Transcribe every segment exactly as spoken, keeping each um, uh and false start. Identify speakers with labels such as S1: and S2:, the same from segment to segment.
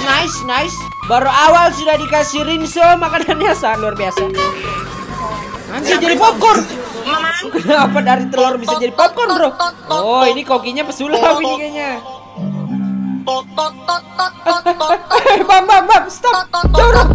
S1: nice, nice. Baru awal sudah dikasih rinso, makanannya sangat luar biasa. Nanti jadi popcorn. Kenapa dari telur bisa jadi popcorn, bro? Oh, ini kokinya pesulap ini kayaknya. Eh, bang, bang, bang, stop. Jauh.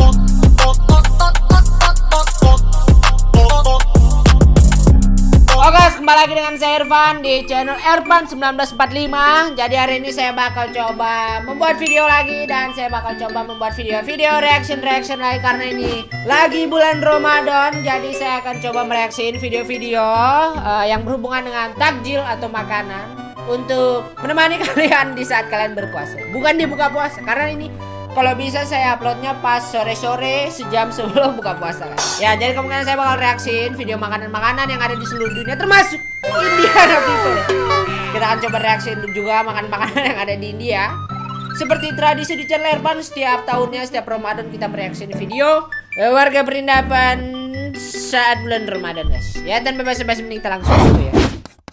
S1: Oke guys, kembali lagi dengan saya Irfan di channel Irfan seribu sembilan ratus empat puluh lima. Jadi hari ini saya bakal coba membuat video lagi. Dan saya bakal coba membuat video-video reaction-reaction lagi. Karena ini lagi bulan Ramadan. Jadi saya akan coba mereaksiin video-video uh, yang berhubungan dengan takjil atau makanan untuk menemani kalian di saat kalian berpuasa. Bukan di buka puasa, karena ini kalau bisa saya uploadnya pas sore-sore sejam sebelum buka puasa kan. Ya, jadi kemungkinan saya bakal reaksiin video makanan-makanan yang ada di seluruh dunia, termasuk Indiana people. Kita akan coba reaksiin juga makanan-makanan yang ada di India. Seperti tradisi di channel Irfan, setiap tahunnya, setiap Ramadan kita mereaksiin video eh, warga perindapan saat bulan Ramadan guys. Ya, dan bebas-bebas mending kita langsung dulu ya.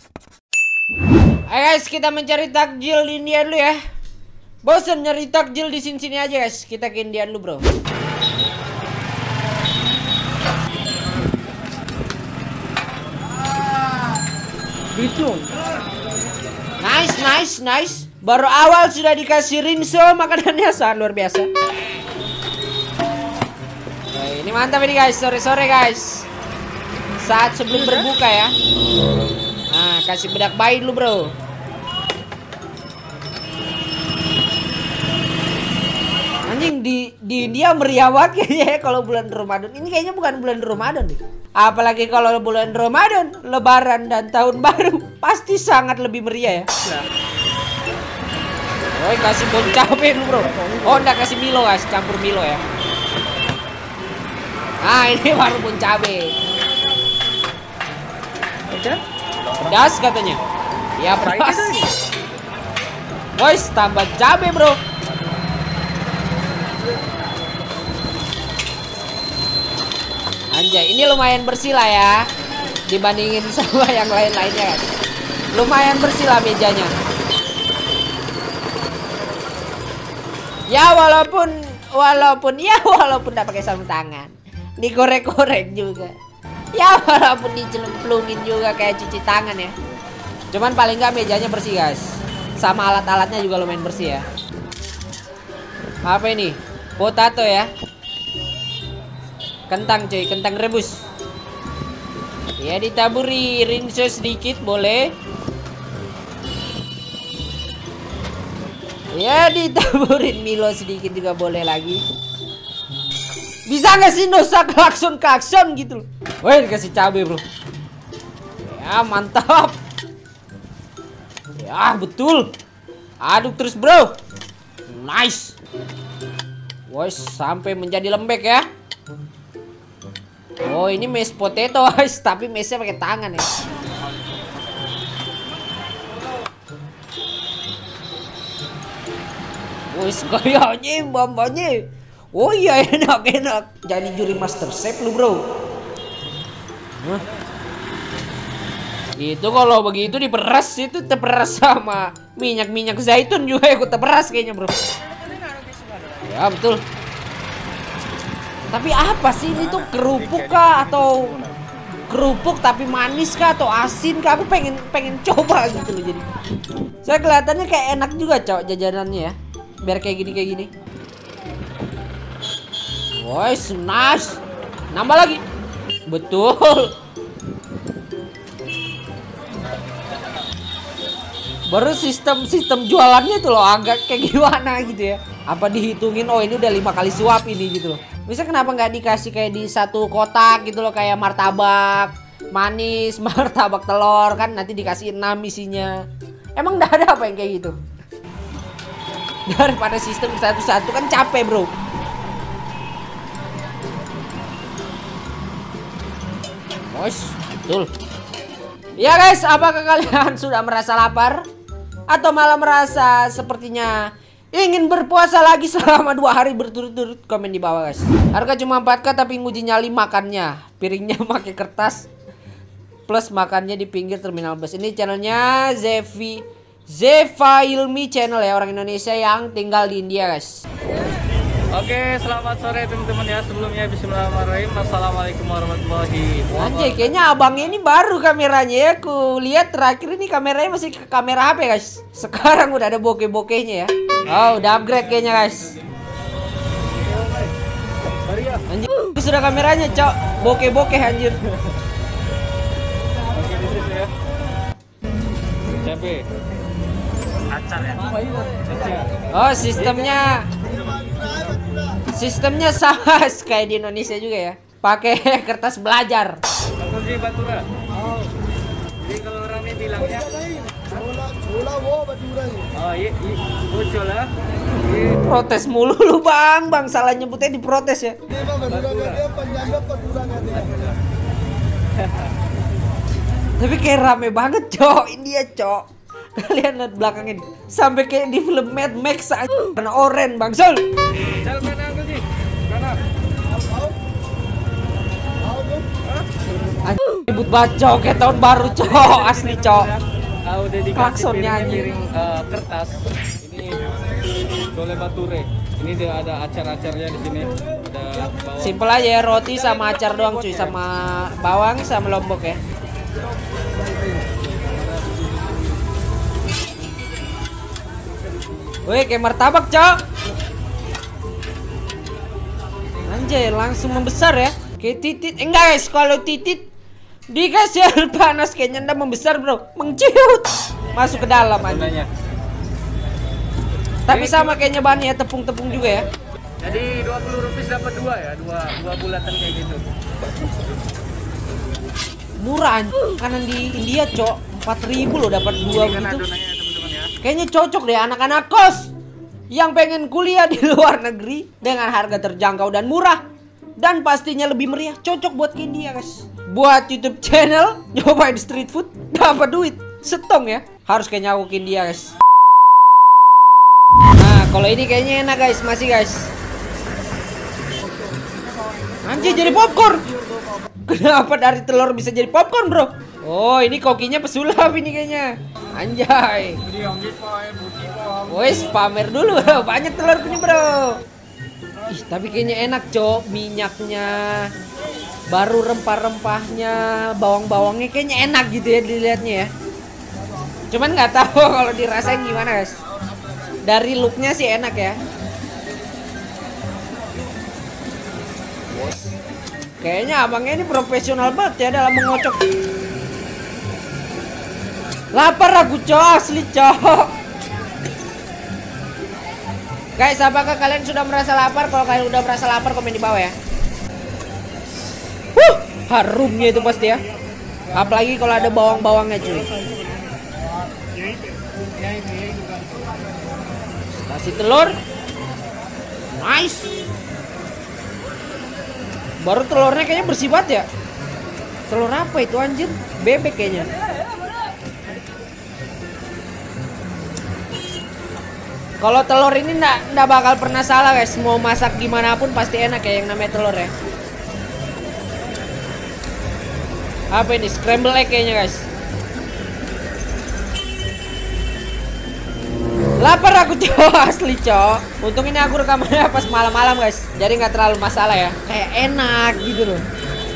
S1: Ayo guys, kita mencari takjil di India dulu ya. Bosan nyari takjil di sini-sini aja guys. Kita ke India dulu bro. Gitu. Nice, nice, nice. Baru awal sudah dikasih rinso, makanannya sangat luar biasa. Nah, ini mantap ini guys, sore-sore guys. Saat sebelum berbuka ya. Nah, kasih bedak bayi dulu bro. Anjing, di di India meriah banget kayaknya ya kalau bulan Ramadan. Ini kayaknya bukan bulan Ramadan deh. Apalagi kalau bulan Ramadan, Lebaran dan Tahun Baru pasti sangat lebih meriah ya. Oh, kasih bon cabe dulu bro. Oh, enggak kasih Milo guys, campur Milo ya. Nah, ini baru bon cabe. Pedas katanya. Ya pedas. Boys, tambah cabe bro. Anjay, ini lumayan bersih lah ya dibandingin sama yang lain-lainnya kan. Lumayan bersih lah mejanya. Ya walaupun walaupun ya walaupun tidak pakai sarung tangan, dikorek-korek juga. Ya walaupun dicelumplungin juga kayak cuci tangan ya. Cuman paling nggak mejanya bersih guys. Sama alat-alatnya juga lumayan bersih ya. Apa ini? Potato ya. Kentang cuy, kentang rebus. Ya, ditaburi rinso sedikit boleh. Ya, ditaburin Milo sedikit juga boleh lagi. Bisa nggak sih dosa klakson-klakson gitu loh. Woi, dikasih cabai bro. Ya, mantap. Ya, betul. Aduk terus bro. Nice. Woi, sampai menjadi lembek ya. Oh, ini mashed potato guys, tapi mashnya pakai tangan ya. Wih, kayaknya bambanya. Oh iya, enak-enak. Jadi juri master chef lu bro. Hah? Itu kalau begitu diperas itu terperas sama minyak-minyak zaitun juga ikut terperas kayaknya bro. Ya betul. Tapi apa sih ini tuh, kerupuk kah atau kerupuk tapi manis kah atau asin kah? Aku pengen pengen coba gitu loh jadi. Saya kelihatannya kayak enak juga cowok jajanannya ya. Biar kayak gini kayak gini. Woi, nice. Nambah lagi. Betul. Baru sistem-sistem jualannya tuh loh agak kayak gimana gitu ya. Apa dihitungin, oh ini udah lima kali suap ini gitu loh. Bisa kenapa nggak dikasih kayak di satu kotak gitu loh, kayak martabak manis, martabak telur kan nanti dikasih enam isinya. Emang nggak ada apa yang kayak gitu? Daripada sistem satu-satu kan capek bro. Bos, betul. Ya guys, apakah kalian sudah merasa lapar? Atau malah merasa sepertinya ingin berpuasa lagi selama dua hari berturut-turut? Komen di bawah guys. Harga cuma empat K tapi nguji nyali makannya. Piringnya pakai kertas plus makannya di pinggir terminal bus. Ini channelnya Zevi Zeva Ilmi channel ya, orang Indonesia yang tinggal di India guys.
S2: Oke, selamat sore teman-teman ya. Sebelumnya bismillahirrahmanirrahim. Assalamualaikum warahmatullahi wabarakatuh.
S1: Anjay, kayaknya abangnya ini baru kameranya ya. Aku lihat terakhir ini kameranya masih ke kamera H P guys. Sekarang udah ada bokeh-bokehnya ya. Oh, udah upgrade kayaknya guys. Anjir, sudah kameranya cok. Bokeh-bokeh anjir.
S2: Oke, di situ ya. C P. Acar ya.
S1: Oh, sistemnya Sistemnya sama kayak di Indonesia juga ya. Pakai kertas belajar.
S2: Kunci Batura. Oh. Jadi kalau orangnya bilangnya bola bola Batura. Oh, iya, iya. Bocor lah.
S1: Protes mulu lu bang, bang salah nyebutnya diprotes ya. Tapi kayak rame banget cok, India cok. Kalian lihat belakangnya sampai kayak di film Mad Max aja. Karena oren bang Sol.
S2: Sel mana kunci? Mana?
S1: Ribut baca kayak tahun baru cok, asli cok.
S2: Ah, udah dikasih
S1: Klaksonnya
S2: piring, uh, kertas. Ini Dole Bature. Ini dia ada acar-acarnya di sini. Ada bawang.
S1: Simpel aja ya, roti sama acar doang cuy, sama bawang sama lombok ya. Wih, kayak martabak cok. Anjay, langsung membesar ya. Kayak titit. Eh, enggak guys, kalau titit dikasih air panas kayaknya ndak membesar bro, mengciut masuk ke dalam aja. Tapi sama kayaknya bahannya tepung-tepung juga ya.
S2: Jadi dua puluh rupiah dapat dua ya, dua dua bulatan kayak gitu.
S1: Murah anjing, kanan di India cok, empat ribu loh dapat dua
S2: Ini kan
S1: gitu.
S2: adonannya teman-teman ya.
S1: Kayaknya cocok deh anak-anak kos yang pengen kuliah di luar negeri dengan harga terjangkau dan murah. Dan pastinya lebih meriah, cocok buat ke India guys. Buat YouTube channel, nyobain street food, dapat duit, setong ya. Harus kayaknya aku ke India guys. Nah, kalau ini kayaknya enak guys, masih guys. Anjir, jadi popcorn. Kenapa dari telur bisa jadi popcorn bro? Oh, ini kokinya pesulap ini kayaknya. Anjay. Wes, pamer dulu. Banyak telur ini bro. Ih, tapi kayaknya enak cok, minyaknya, baru rempah-rempahnya, bawang-bawangnya kayaknya enak gitu ya dilihatnya ya. Cuman nggak tahu kalau dirasain gimana guys. Dari looknya sih enak ya. Kayaknya abangnya ini profesional banget ya dalam mengocok. Lapar aku cok, asli cok. Guys, apakah kalian sudah merasa lapar? Kalau kalian udah merasa lapar, komen di bawah ya. Huh, harumnya itu pasti ya. Apalagi kalau ada bawang-bawangnya cuy. Kasih telur. Nice. Baru telurnya kayaknya bersih banget ya. Telur apa itu anjir? Bebek kayaknya. Kalau telur ini ndak ndak bakal pernah salah guys. Mau masak gimana pun pasti enak ya yang namanya telur ya. Apa ini? Scramble egg kayaknya guys. Lapar aku cok, asli cok. Untung ini aku rekamannya pas malam-malam guys. Jadi nggak terlalu masalah ya. Kayak enak gitu loh.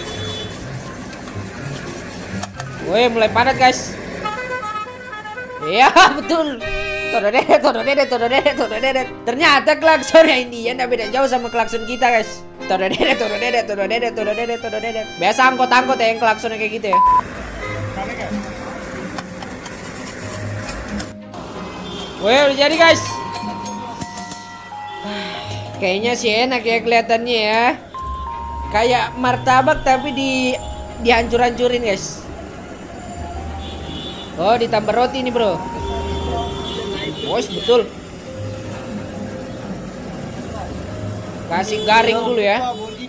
S1: Woi, mulai padat guys. Iya betul. Tododedet, tododedet, tododedet, tododedet. Ternyata klaksonnya India nggak beda jauh sama klakson kita guys. Tododedet, tododedet, tododedet, tododedet, tododedet. Biasa angkot-angkot ya yang klaksonnya kayak gitu ya. Wih, udah jadi guys. Kayaknya sih enak ya kelihatannya ya. Kayak martabak tapi di dihancur-hancurin guys. Oh, ditambah roti nih bro. Wos, betul. Kasih garing dulu ya.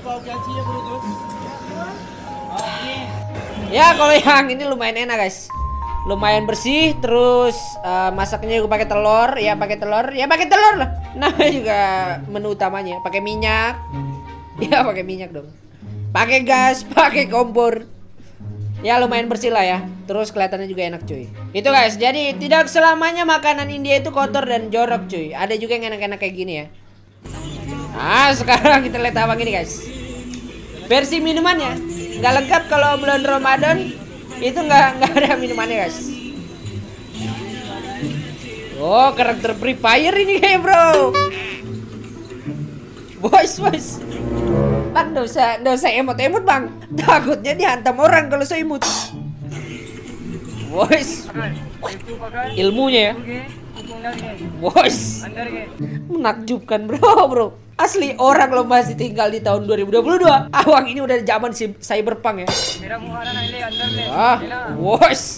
S1: Ya, kalau yang ini lumayan enak guys. Lumayan bersih, terus uh, masaknya juga pakai telur, ya pakai telur, ya pakai telur lah. Namanya juga menu utamanya, pakai minyak. Ya pakai minyak dong. Pakai gas, pakai kompor. Ya lumayan bersih lah ya. Terus kelihatannya juga enak cuy. Itu guys, jadi tidak selamanya makanan India itu kotor dan jorok cuy. Ada juga yang enak-enak kayak gini ya. Nah sekarang kita lihat abang ini guys. Versi minumannya nggak lengkap kalau bulan Ramadan. Itu nggak nggak ada minumannya guys. Oh karakter Free Fire ini kayak bro. Boys boys. Bang nggak usah nggak usah emot-emot bang. Takutnya dihantam orang kalau saya imut. Boys. Ilmunya ya. Boys. Menakjubkan bro bro. Asli orang lo masih tinggal di tahun dua ribu dua puluh dua. Awang ini udah zaman si cyberpunk ya. Ah, boys.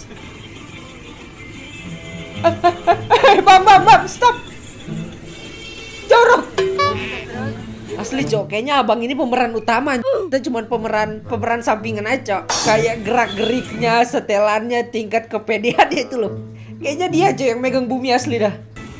S1: Bang bang bang stop. Jorok. Asli cok, kayaknya abang ini pemeran utama. Kita cuma pemeran pemeran sampingan aja. Kayak gerak geriknya, setelannya, tingkat kepedeannya itu loh. Kayaknya dia cok yang megang bumi asli dah.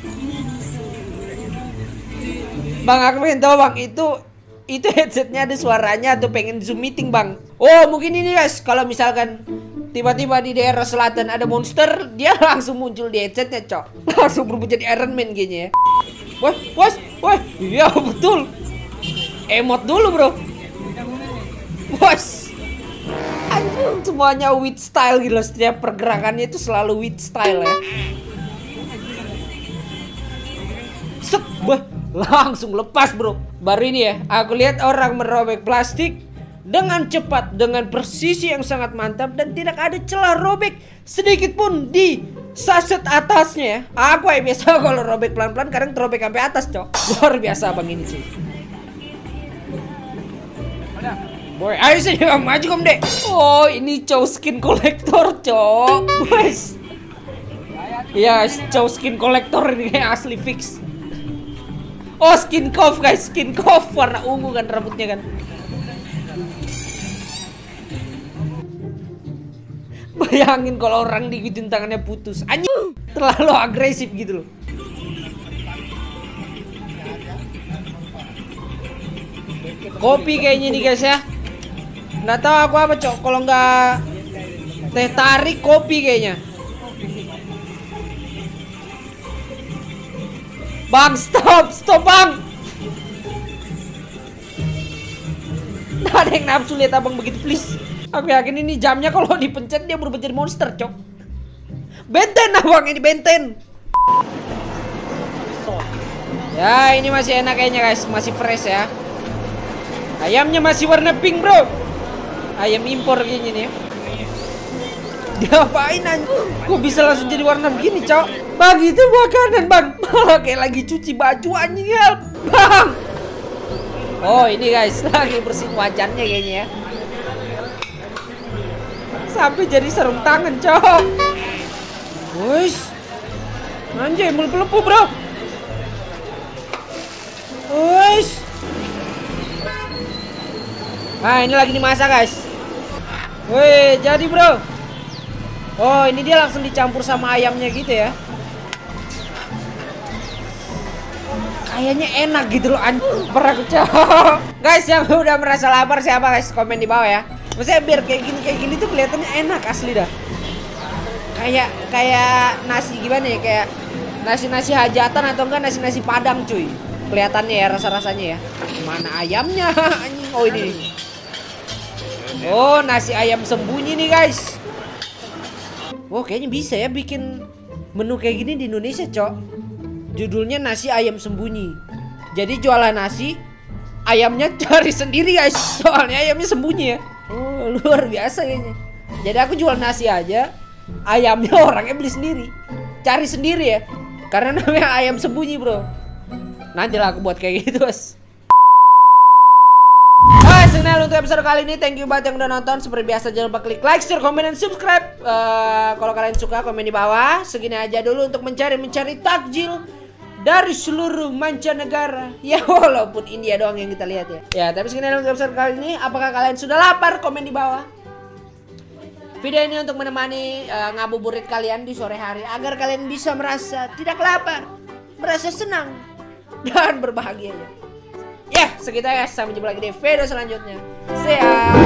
S1: Bang aku pengen tahu bang itu itu headsetnya ada suaranya atau pengen zoom meeting bang? Oh mungkin ini guys, kalau misalkan tiba-tiba di daerah selatan ada monster, dia langsung muncul di headsetnya cok. Langsung berubah jadi Iron Man kayaknya ya. Wah, wah, wah, iya betul. Emot dulu bro. Bos. Anjir, semuanya with style gitu loh. Setiap pergerakannya itu selalu with style ya. Set, bah, langsung lepas bro. Baru ini ya, aku lihat orang merobek plastik dengan cepat, dengan presisi yang sangat mantap, dan tidak ada celah robek sedikit pun di saset atasnya ya. Aku ya biasa kalau robek pelan-pelan, kadang terobek sampai atas cok. Luar biasa bang ini cuy. Boy, ayo sih bang, maju kom dek. Oh ini cow skin kolektor cok. Boys. Ya cow skin kolektor ini kayak asli fix. Oh skin cough guys, skin cough warna ungu kan rambutnya kan. Bayangin kalau orang digituin tangannya putus. Anjing, terlalu agresif gitu loh. Kopi kayaknya nih guys ya. Nggak tahu aku apa cok. Kalau nggak teh tarik, kopi kayaknya. Bang stop, stop bang. Nggak ada yang nafsu lihat abang begitu please. Aku yakin ini jamnya kalau dipencet dia berubah jadi monster cok. Benten abang ini benten. Ya ini masih enak kayaknya guys, masih fresh ya. Ayamnya masih warna pink bro. Ayam impor kayaknya nih ya. Diapain anjing? Kok bisa langsung jadi warna begini cok? Bang itu makanan bang. Malah kayak lagi cuci baju anjing help. Bang. Oh ini guys lagi bersihin wajannya kayaknya ya. Sampai jadi sarung tangan cok. Wush. Anjay melepuh-lepuh bro. Wush. Nah ini lagi dimasak guys. Wih jadi bro. Oh ini dia langsung dicampur sama ayamnya gitu ya. Kayaknya enak gitu loh anjing. Peraku cok. Guys yang udah merasa lapar siapa guys, komen di bawah ya. Maksudnya biar kayak gini kayak gini tuh kelihatannya enak asli dah. Kayak kayak nasi gimana ya, kayak nasi-nasi hajatan atau enggak nasi-nasi Padang cuy. Kelihatannya ya rasa-rasanya ya. Mana ayamnya anjing? Oh ini nih. Oh nasi ayam sembunyi nih guys. Wow kayaknya bisa ya bikin menu kayak gini di Indonesia cok. Judulnya nasi ayam sembunyi. Jadi jualan nasi, ayamnya cari sendiri guys. Soalnya ayamnya sembunyi ya. Oh luar biasa kayaknya. Jadi aku jual nasi aja, ayamnya orangnya beli sendiri, cari sendiri ya. Karena namanya ayam sembunyi bro. Nantilah aku buat kayak gitu guys. Hai, sekian untuk episode kali ini. Thank you banget yang udah nonton. Seperti biasa jangan lupa klik like, share, komen, dan subscribe. uh, Kalau kalian suka komen di bawah. Segini aja dulu untuk mencari-mencari takjil dari seluruh mancanegara. Ya walaupun India doang yang kita lihat ya. Ya tapi segini untuk episode kali ini. Apakah kalian sudah lapar? Komen di bawah. Video ini untuk menemani uh, ngabuburit kalian di sore hari, agar kalian bisa merasa tidak lapar, merasa senang, dan berbahagia ya. Ya, segitu ya. Sampai jumpa lagi di video selanjutnya. See ya.